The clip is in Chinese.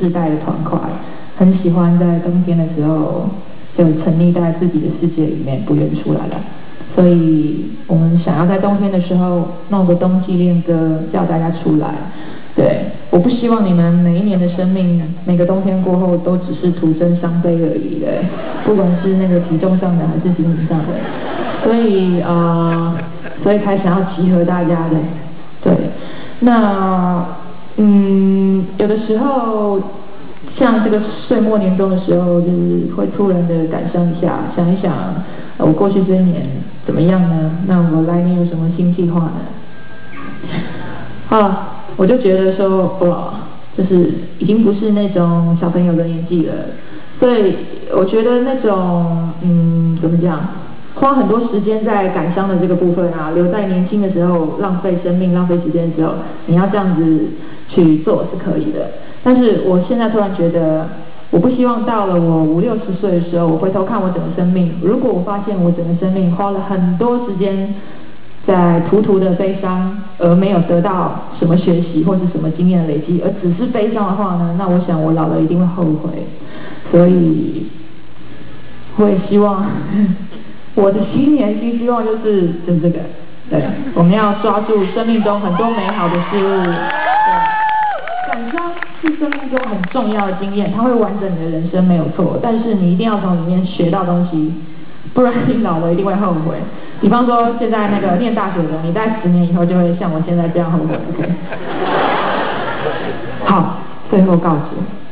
世代的团块，很喜欢在冬天的时候就沉溺在自己的世界里面，不愿出来了。所以我们想要在冬天的时候弄个冬季恋歌，叫大家出来。对，我不希望你们每一年的生命，每个冬天过后都只是徒增伤悲而已的，不管是那个体重上的还是心理上的。所以才想要集合大家的。对，那有的时候像这个岁末年终的时候，就是会突然的感伤一下，想一想，我过去这一年怎么样呢？那我来年有什么新计划呢？我就觉得说，哇，就是已经不是那种小朋友的年纪了，所以我觉得那种怎么讲，花很多时间在感伤的这个部分啊，留在年轻的时候浪费生命、浪费时间的时候，你要这样子去做是可以的。但是我现在突然觉得，我不希望到了我50、60岁的时候，我回头看我整个生命，如果我发现我整个生命花了很多时间在途的悲伤，而没有得到什么学习或是什么经验的累积，而只是悲伤的话呢，那我想我老了一定会后悔。所以我也希望我的新年新希望就是这个，对，我们要抓住生命中很多美好的事物。对，感伤是生命中很重要的经验，它会完整你的人生没有错，但是你一定要从里面学到东西，不然你老了一定会后悔。比方说现在那个念大学的，你在10年以后就会像我现在这样后悔。OK， 好，最后告诫。